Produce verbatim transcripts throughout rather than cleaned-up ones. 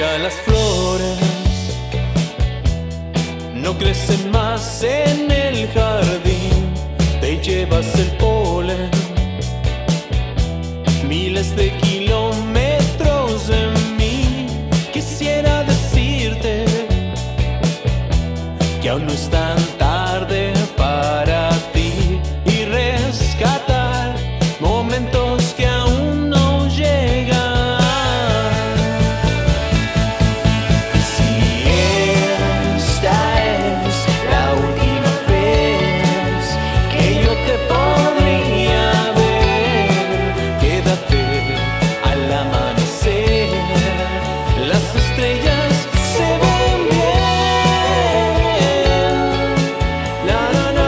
Mira las flores, no crecen más en el jardín. Te llevas el polen, miles de kilómetros de mí. Quisiera decirte que aún no es tan tarde para ti y rescatar momentos que aún no llegan. Si esta es la última vez que yo te podría ver, quédate al amanecer. Las estrellas se ven bien. La, la, la.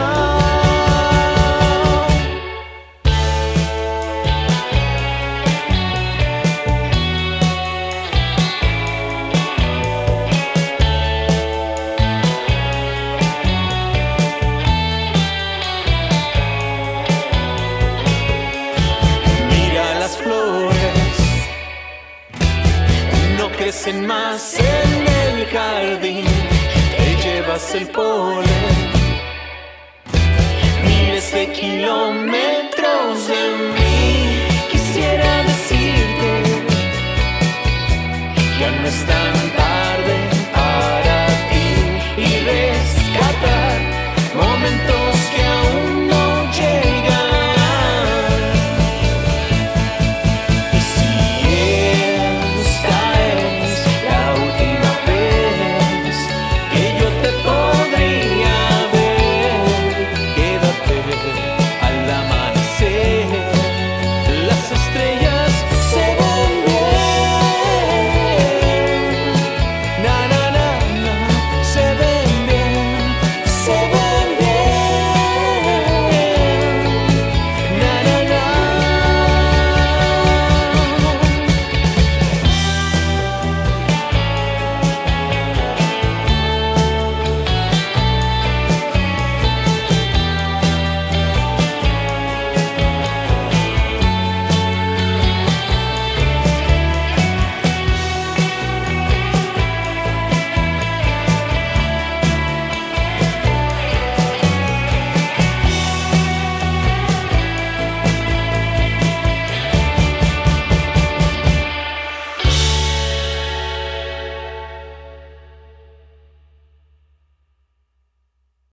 Mira las flores, no crecen más en el jardín. Te llevas el polen, miles de kilómetros de mí. Quisiera decirte que aún no es tan